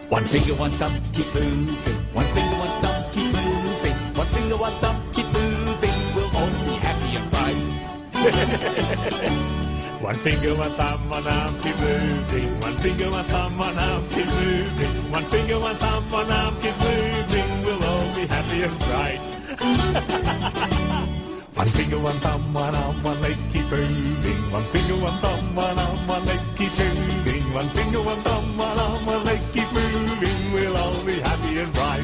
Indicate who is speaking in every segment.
Speaker 1: One finger, one thumb, keep moving. One finger, one thumb, keep moving. One finger, one thumb, keep moving. We'll all be happy and bright.
Speaker 2: One finger, one thumb, one arm, keep moving. One finger, one thumb, one arm, keep moving. One finger, one thumb, one arm, keep moving. We'll all be happy and bright. One finger, one thumb, one arm, one leg, keep moving. One finger, one thumb, one arm, one leg, keep moving. One finger, one thumb, one arm, one leg, keep moving. We'll all be happy and bright.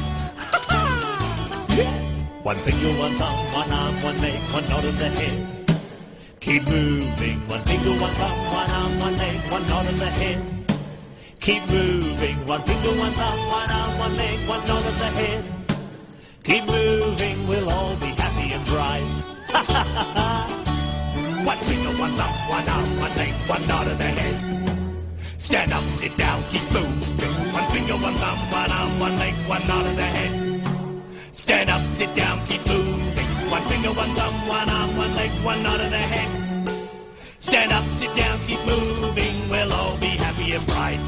Speaker 2: One finger, one thumb, one arm, one leg, one nod of the head. Keep moving. One finger, one thumb, one arm, one leg, one nod of the head. Keep moving. One finger, one thumb, one arm, one leg, one nod of the head. Keep moving. We'll all be happy and bright. One finger, one thumb, one arm, one leg, one nod of the head. Stand up, sit down, keep moving. One finger, one thumb, one arm, one leg, one nod of the head. Stand up, sit down, keep moving. One finger, one thumb, one arm, one leg, one nod of the head. Stand up, sit down, keep moving. We'll all be happy and bright.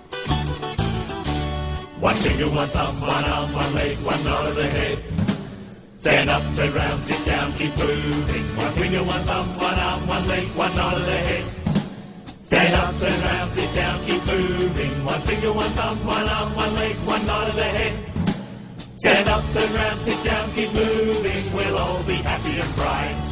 Speaker 2: One finger, one thumb, one arm, one leg, one nod of the head. Stand up, turn round, sit down, keep moving. One finger, one thumb, one arm, one leg, one nod of the head. Stand up, turn round, sit down, keep moving. One finger, one thumb, one arm, one leg, one nod of the head. Stand up, turn round, sit down, keep moving. We'll all be happy and bright.